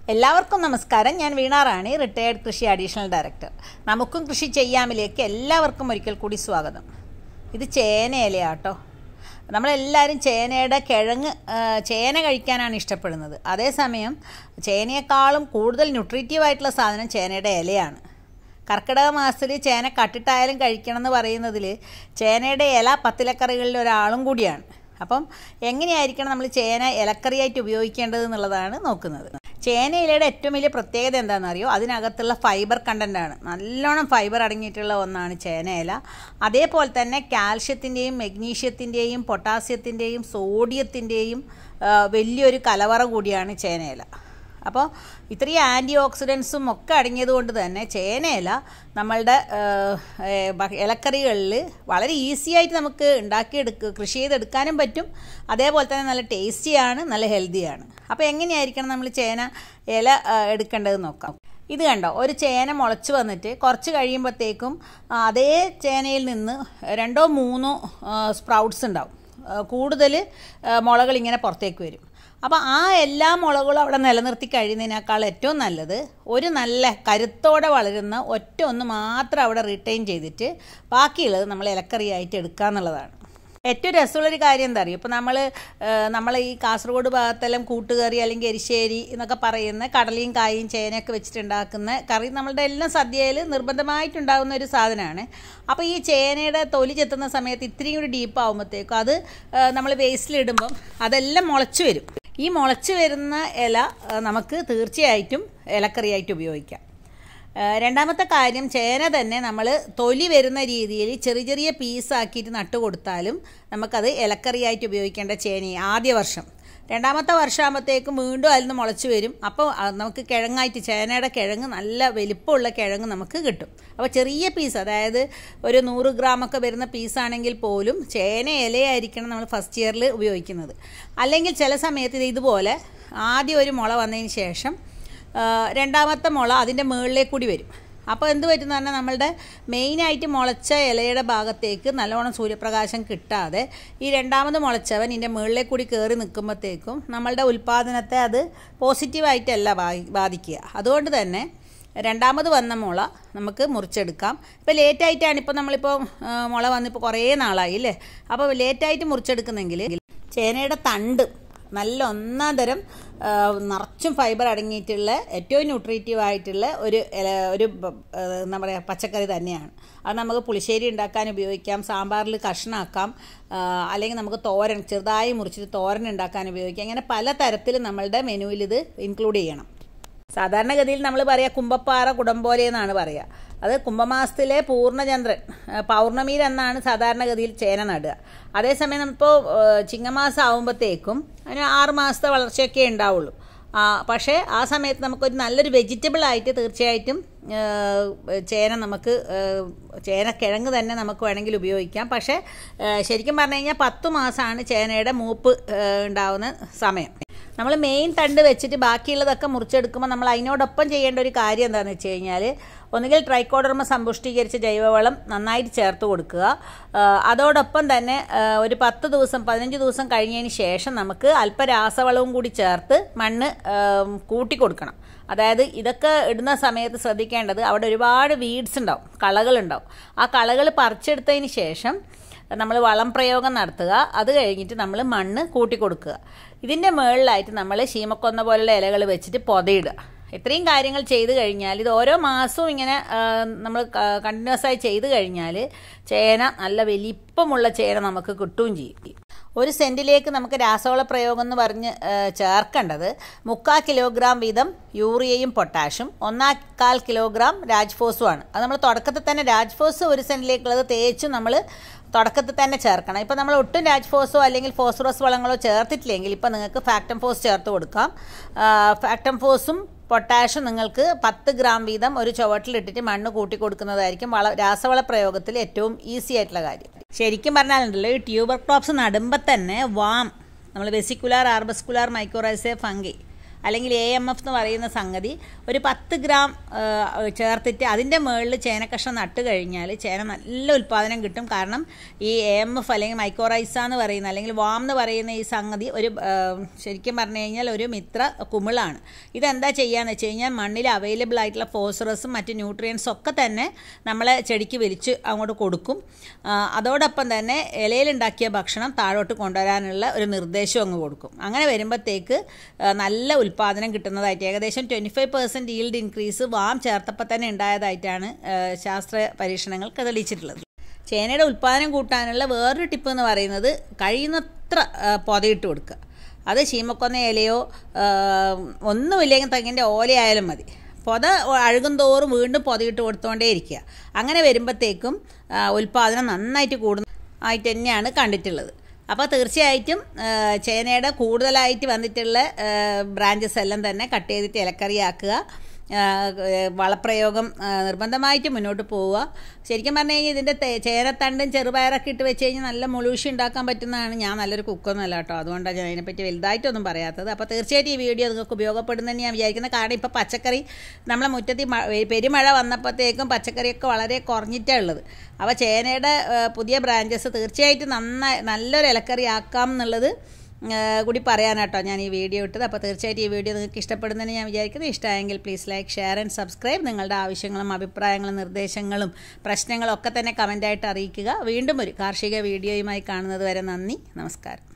എല്ലാവർക്കും നമസ്കാരം. ഞാൻ വീണ റാണി, റിട്ടയേർഡ് കൃഷി അഡീഷണൽ ഡയറക്ടർ. നമുക്കും കൃഷി ചെയ്യാമിലേക്ക് എല്ലാവർക്കും ഒരിക്കൽ കൂടി സ്വാഗതം. ഇത് ചേനയിലയാട്ടോ. നമ്മളെല്ലാവരും ചേന കഴിക്കാനാണ് ഇഷ്ടപ്പെടുന്നത്. അതേസമയം ചേനയേക്കാളും കൂടുതൽ ന്യൂട്രീറ്റീവായിട്ടുള്ള സാധനം ചേനയുടെ ഇലയാണ്. കർക്കിടക മാസത്തിൽ ചേന കട്ടിട്ടായാലും കഴിക്കണം എന്ന് പറയുന്നതിൽ ചേനയുടെ ഇല പത്തിലക്കറികളിൽ ഒരാളും കൂടിയാണ്. അപ്പം എങ്ങനെയായിരിക്കണം നമ്മൾ ചേന ഇലക്കറിയായിട്ട് ഉപയോഗിക്കേണ്ടത് എന്നുള്ളതാണ് നോക്കുന്നത്. ചേനയിലയുടെ ഏറ്റവും വലിയ പ്രത്യേകത എന്താണെന്നറിയോ? അതിനകത്തുള്ള ഫൈബർ കണ്ടൻ്റാണ്. നല്ലോണം ഫൈബർ അടങ്ങിയിട്ടുള്ള ഒന്നാണ് ചേനയില. അതേപോലെ തന്നെ കാൽഷ്യത്തിൻ്റെയും മഗ്നീഷ്യത്തിൻ്റെയും പൊട്ടാസ്യത്തിൻ്റെയും സോഡിയത്തിൻ്റെയും വലിയൊരു കലവറ കൂടിയാണ് ചേനയില. അപ്പോൾ ഇത്രയും ആൻറ്റി ഓക്സിഡൻസും ഒക്കെ അടങ്ങിയത് കൊണ്ട് തന്നെ ചേനയില നമ്മളുടെ ഇലക്കറികളിൽ വളരെ ഈസി ആയിട്ട് നമുക്ക് കൃഷി ചെയ്തെടുക്കാനും പറ്റും. അതേപോലെ തന്നെ നല്ല ടേസ്റ്റിയാണ്, നല്ല ഹെൽത്തിയാണ്. അപ്പോൾ എങ്ങനെയായിരിക്കണം നമ്മൾ ചേന ഇല എടുക്കേണ്ടത് നോക്കാം. ഇത് കണ്ടോ, ഒരു ചേന മുളച്ച് വന്നിട്ട് കുറച്ച് കഴിയുമ്പോഴത്തേക്കും അതേ ചേനയിൽ നിന്ന് 2-3 സ്പ്രൗട്ട്സ് ഉണ്ടാവും. കൂടുതൽ മുളകൾ ഇങ്ങനെ പുറത്തേക്ക് വരും. അപ്പോൾ ആ എല്ലാ മുളകളും അവിടെ നിലനിർത്തി കഴിയുന്നതിനേക്കാൾ ഏറ്റവും നല്ലത് ഒരു നല്ല കരുത്തോടെ വളരുന്ന ഒന്ന് മാത്രം അവിടെ റിട്ടൈൻ ചെയ്തിട്ട് ബാക്കിയുള്ളത് നമ്മൾ ഇലക്കറിയായിട്ട് എടുക്കുക എന്നുള്ളതാണ്. ഏറ്റവും രസമുള്ളൊരു കാര്യം എന്താ അറിയും? ഇപ്പോൾ നമ്മൾ ഈ കാസർഗോഡ് ഭാഗത്തെല്ലാം കൂട്ടുകറി അല്ലെങ്കിൽ എരിശ്ശേരി എന്നൊക്കെ പറയുന്ന കടലയും കായും ചേനയൊക്കെ വെച്ചിട്ടുണ്ടാക്കുന്ന കറി നമ്മളുടെ എല്ലാം സദ്യയിൽ നിർബന്ധമായിട്ടുണ്ടാകുന്ന ഒരു സാധനമാണ്. അപ്പോൾ ഈ ചേനയുടെ തൊലി ചെത്തുന്ന സമയത്ത് ഇത്രയും കൂടി ഡീപ്പാകുമ്പോഴത്തേക്കും അത് നമ്മൾ വേസ്റ്റിലിടുമ്പം അതെല്ലാം മുളച്ച് വരും. ഈ മുളച്ച് വരുന്ന ഇല നമുക്ക് തീർച്ചയായിട്ടും ഇലക്കറിയായിട്ട് ഉപയോഗിക്കാം. രണ്ടാമത്തെ കാര്യം, ചേന തന്നെ നമ്മൾ തൊലി വരുന്ന രീതിയിൽ ചെറിയ പീസാക്കിയിട്ട് നട്ട് കൊടുത്താലും നമുക്കത് ഇലക്കറിയായിട്ട് ഉപയോഗിക്കേണ്ട ചേന ആദ്യ വർഷം. രണ്ടാമത്തെ വർഷമാകുമ്പോഴത്തേക്കും വീണ്ടും അതിൽ നിന്ന് മുളച്ച് വരും. അപ്പോൾ നമുക്ക് കിഴങ്ങായിട്ട് ചേനയുടെ കിഴങ്ങ് നല്ല വലിപ്പമുള്ള കിഴങ്ങ് നമുക്ക് കിട്ടും. അപ്പോൾ ചെറിയ പീസ്, അതായത് ഒരു 100 ഗ്രാമൊക്കെ വരുന്ന പീസാണെങ്കിൽ പോലും ചേന ഇലയായിരിക്കണം നമ്മൾ ഫസ്റ്റ് ഇയറിൽ ഉപയോഗിക്കുന്നത്. അല്ലെങ്കിൽ ചില സമയത്ത് ഇതുപോലെ ആദ്യം ഒരു മുള വന്നതിന് ശേഷം രണ്ടാമത്തെ മുള അതിൻ്റെ മുകളിലേക്ക് കൂടി വരും. അപ്പോൾ എന്ത് പറ്റുന്ന പറഞ്ഞാൽ നമ്മളുടെ മെയിനായിട്ട് മുളച്ച ഇലയുടെ ഭാഗത്തേക്ക് നല്ലോണം സൂര്യപ്രകാശം കിട്ടാതെ ഈ രണ്ടാമത് മുളച്ചവൻ ഇതിൻ്റെ മുകളിലേക്ക് കൂടി കയറി നിൽക്കുമ്പോഴത്തേക്കും നമ്മളുടെ ഉൽപ്പാദനത്തെ അത് പോസിറ്റീവായിട്ടല്ല ബാധിക്കുക. അതുകൊണ്ട് തന്നെ രണ്ടാമത് വന്ന മുള നമുക്ക് മുറിച്ചെടുക്കാം. ഇപ്പോൾ ലേറ്റായിട്ടാണ്, ഇപ്പോൾ നമ്മളിപ്പോൾ മുള വന്നിപ്പോൾ കുറേ നാളായി അല്ലേ. അപ്പോൾ ലേറ്റായിട്ട് മുറിച്ചെടുക്കുന്നെങ്കിൽ ചേനയുടെ തണ്ട് നല്ല ഒന്നാം തരം നിറച്ചും ഫൈബർ അടങ്ങിയിട്ടുള്ള ഏറ്റവും ന്യൂട്രീറ്റീവ് ആയിട്ടുള്ള ഒരു എന്താ പറയുക പച്ചക്കറി തന്നെയാണ്. അത് നമുക്ക് പുളിശ്ശേരി ഉണ്ടാക്കാൻ ഉപയോഗിക്കാം, സാമ്പാറിൽ കഷ്ണമാക്കാം, അല്ലെങ്കിൽ നമുക്ക് തോരൻ ചെറുതായി മുറിച്ചിട്ട് തോരൻ ഉണ്ടാക്കാൻ ഉപയോഗിക്കാം. അങ്ങനെ പല തരത്തിൽ നമ്മളുടെ മെനുവിൽ ഇത് ഇൻക്ലൂഡ് ചെയ്യണം. സാധാരണഗതിയിൽ നമ്മൾ പറയുക കുമ്പപ്പാറ കുടംപോലെ എന്നാണ് പറയുക. അത് കുംഭമാസത്തിലെ പൂർണ്ണചന്ദ്രൻ പൗർണമിയിൽ എന്നാണ് സാധാരണഗതിയിൽ ചേന നടുക. അതേസമയം നമ്മളിപ്പോൾ ചിങ്ങമാസം ആകുമ്പോഴത്തേക്കും അതിന് 6 മാസത്തെ വളർച്ചയൊക്കെ ഉണ്ടാവുള്ളൂ. പക്ഷേ ആ സമയത്ത് നമുക്കൊരു നല്ലൊരു വെജിറ്റബിളായിട്ട് തീർച്ചയായിട്ടും ചേനക്കിഴങ്ങ് തന്നെ നമുക്ക് വേണമെങ്കിൽ ഉപയോഗിക്കാം. പക്ഷേ ശരിക്കും പറഞ്ഞു കഴിഞ്ഞാൽ 10 മാസമാണ് ചേനയുടെ മൂപ്പ് ഉണ്ടാവുന്ന സമയം. നമ്മൾ മെയിൻ തണ്ട് വെച്ചിട്ട് ബാക്കിയുള്ളതൊക്കെ മുറിച്ചെടുക്കുമ്പോൾ നമ്മൾ അതിനോടൊപ്പം ചെയ്യേണ്ട ഒരു കാര്യം എന്താണെന്ന് വെച്ച് കഴിഞ്ഞാൽ, ഒന്നുകിൽ ട്രൈക്കോഡർമ സമ്പുഷ്ടീകരിച്ച ജൈവവളം നന്നായിട്ട് ചേർത്ത് കൊടുക്കുക. അതോടൊപ്പം തന്നെ ഒരു 15 ദിവസം കഴിഞ്ഞതിന് ശേഷം നമുക്ക് അല്പ രാസവളവും കൂടി ചേർത്ത് മണ്ണ് കൂട്ടി കൊടുക്കണം. അതായത് ഇതൊക്കെ ഇടുന്ന സമയത്ത് ശ്രദ്ധിക്കേണ്ടത്, അവിടെ ഒരുപാട് വീഡ്സ് ഉണ്ടാവും, കളകളുണ്ടാവും. ആ കളകൾ പറിച്ചെടുത്തതിന് ശേഷം നമ്മൾ വളം പ്രയോഗം നടത്തുക. അത് കഴിഞ്ഞിട്ട് നമ്മൾ മണ്ണ് കൂട്ടി കൊടുക്കുക. ഇതിൻ്റെ മുകളിലായിട്ട് നമ്മൾ ശീമക്കൊന്ന പോലുള്ള ഇലകൾ വെച്ചിട്ട് പൊതയിടുക. ഇത്രയും കാര്യങ്ങൾ ചെയ്ത് കഴിഞ്ഞാൽ, ഇത് ഓരോ മാസവും ഇങ്ങനെ നമ്മൾ കണ്ടിന്യൂസ് ആയി ചെയ്ത് കഴിഞ്ഞാൽ ചേന നല്ല വലിപ്പമുള്ള ചേന നമുക്ക് കിട്ടുകയും ചെയ്യും. 1 സെൻറ്റിലേക്ക് നമുക്ക് രാസവള പ്രയോഗം എന്ന് പറഞ്ഞ് ചേർക്കേണ്ടത് 3/4 കിലോഗ്രാം വീതം യൂറിയയും പൊട്ടാഷും 1/4 കിലോഗ്രാം രാജ്ഫോസുമാണ്. അത് നമ്മൾ തുടക്കത്തിൽ തന്നെ രാജ്ഫോസ് 1 സെൻറ്റിലേക്കുള്ളത് തേച്ചും നമ്മൾ തുടക്കത്തിൽ തന്നെ ചേർക്കണം. ഇപ്പോൾ നമ്മൾ ഒട്ടും രാജ്ഫോസോ അല്ലെങ്കിൽ ഫോസ്ഫറസ് വളങ്ങളോ ചേർത്തിട്ടില്ലെങ്കിൽ ഇപ്പോൾ നിങ്ങൾക്ക് ഫാക്ടം ഫോസ് ചേർത്ത് കൊടുക്കാം. ഫാക്ടം ഫോസും പൊട്ടാഷും നിങ്ങൾക്ക് 10 ഗ്രാം വീതം ഒരു ചുവട്ടിലിട്ടിട്ട് മണ്ണ് കൂട്ടി കൊടുക്കുന്നതായിരിക്കും രാസവള പ്രയോഗത്തിൽ ഏറ്റവും ഈസി ആയിട്ടുള്ള കാര്യം. ശരിക്കും പറഞ്ഞാലുണ്ടല്ലോ, ഈ ട്യൂബർ ക്രോപ്സ് നടുമ്പോൾ തന്നെ നമ്മൾ വെസിക്കുലാർ ആർബസ്കുലാർ മൈക്കോറൈസേ ഫംഗി അല്ലെങ്കിൽ AMF എന്ന് പറയുന്ന സംഗതി ഒരു 10 ഗ്രാം ചേർത്തിട്ട് അതിൻ്റെ മുകളിൽ ചേനക്കഷ്ണം നട്ട് കഴിഞ്ഞാൽ ചേന നല്ല ഉൽപ്പാദനം കിട്ടും. കാരണം ഈ AMF അല്ലെങ്കിൽ മൈക്കോറൈസ എന്ന് പറയുന്ന അല്ലെങ്കിൽ വാം എന്ന് പറയുന്ന ഈ സംഗതി ഒരു ശരിക്കും പറഞ്ഞു കഴിഞ്ഞാൽ ഒരു മിത്ര കുമിളാണ്. ഇതെന്താ ചെയ്യുകയെന്ന് വെച്ച് കഴിഞ്ഞാൽ മണ്ണിൽ അവൈലബിൾ ആയിട്ടുള്ള ഫോസ്ഫറസും മറ്റ് ന്യൂട്രിയൻസും ഒക്കെ തന്നെ നമ്മളെ ചെടിക്ക് വലിച്ച് അങ്ങോട്ട് കൊടുക്കും. അതോടൊപ്പം തന്നെ ഇലയിലുണ്ടാക്കിയ ഭക്ഷണം താഴോട്ട് കൊണ്ടുവരാനുള്ള ഒരു നിർദ്ദേശം അങ്ങ് കൊടുക്കും. അങ്ങനെ വരുമ്പോഴത്തേക്ക് നല്ല ഉൽപ്പാദനം കിട്ടുന്നതായിട്ട് ഏകദേശം 25% ഈൽഡ് ഇൻക്രീസ് വാം ചേർത്തപ്പോൾ തന്നെ ഉണ്ടായതായിട്ടാണ് ശാസ്ത്ര പരീക്ഷണങ്ങൾക്ക് തെളിയിച്ചിട്ടുള്ളത്. ചേനയുടെ ഉൽപ്പാദനം കൂട്ടാനുള്ള വേറൊരു ടിപ്പ് എന്ന് പറയുന്നത് കഴിയുന്നത്ര പൊതയിട്ട് കൊടുക്കുക. അത് ശീമക്കൊന്ന ഇലയോ ഒന്നുമില്ലെങ്കിൽ തെങ്ങിൻ്റെ ഓലയായാലും മതി. പൊത അഴുകും തോറും വീണ്ടും പൊതയിട്ട് കൊടുത്തുകൊണ്ടേ ഇരിക്കുക. അങ്ങനെ വരുമ്പോഴത്തേക്കും ഉൽപ്പാദനം നന്നായിട്ട് കൂടുന്നതായിട്ട് തന്നെയാണ് കണ്ടിട്ടുള്ളത്. അപ്പോൾ തീർച്ചയായിട്ടും ചേനയുടെ കൂടുതലായിട്ട് വന്നിട്ടുള്ള ബ്രാഞ്ചസ് എല്ലാം തന്നെ കട്ട് ചെയ്തിട്ട് ഇലക്കറിയാക്കുക. വളപ്രയോഗം നിർബന്ധമായിട്ട് മുന്നോട്ട് പോവുക. ശരിക്കും പറഞ്ഞു കഴിഞ്ഞാൽ ഇതിൻ്റെ ചേനത്തണ്ടും ചെറുപയറൊക്കെ ഇട്ട് വെച്ച് കഴിഞ്ഞാൽ നല്ല മുളുഷി ഉണ്ടാക്കാൻ പറ്റുന്നതാണ്. ഞാൻ നല്ലൊരു കുക്കൊന്നുമല്ല കേട്ടോ, അതുകൊണ്ടാണ് ഞാൻ അതിനെപ്പറ്റി വലുതായിട്ടൊന്നും പറയാത്തത്. അപ്പോൾ തീർച്ചയായിട്ടും ഈ വീഡിയോ നിങ്ങൾക്ക് ഉപയോഗപ്പെടുന്നതെന്ന് ഞാൻ വിചാരിക്കുന്നത്. കാരണം ഇപ്പോൾ പച്ചക്കറി നമ്മളെ മുറ്റത്ത് പെരുമഴ വന്നപ്പോഴത്തേക്കും പച്ചക്കറിയൊക്കെ വളരെ കുറഞ്ഞിട്ടാണ് ഉള്ളത്. അപ്പോൾ ചേനയുടെ പുതിയ ബ്രാഞ്ചസ് തീർച്ചയായിട്ടും നല്ലൊരു ഇലക്കറി ആക്കാം എന്നുള്ളത് കൂടി പറയാനാട്ടോ ഞാൻ ഈ വീഡിയോ ഇട്ടത്. അപ്പോൾ തീർച്ചയായിട്ടും ഈ വീഡിയോ നിങ്ങൾക്ക് ഇഷ്ടപ്പെടുന്നതെന്ന് ഞാൻ വിചാരിക്കുന്നത്. ഇഷ്ടമായെങ്കിൽ please like, share and subscribe. നിങ്ങളുടെ ആവശ്യങ്ങളും അഭിപ്രായങ്ങളും നിർദ്ദേശങ്ങളും പ്രശ്നങ്ങളും ഒക്കെ തന്നെ കമൻ്റായിട്ട് അറിയിക്കുക. വീണ്ടും ഒരു കാർഷിക വീഡിയോയുമായി കാണുന്നത് വരെ നന്ദി, നമസ്കാരം.